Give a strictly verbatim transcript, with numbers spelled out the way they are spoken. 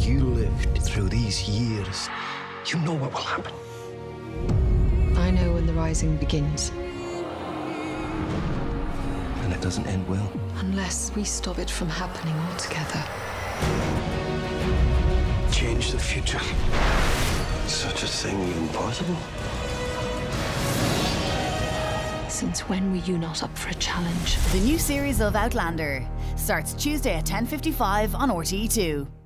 you lived through these years, you know what will happen. I know when the rising begins. And it doesn't end well. Unless we stop it from happening altogether. Change the future. Such a thing even possible? Since when were you not up for a challenge? The new series of Outlander starts Tuesday at ten fifty-five on R T É two.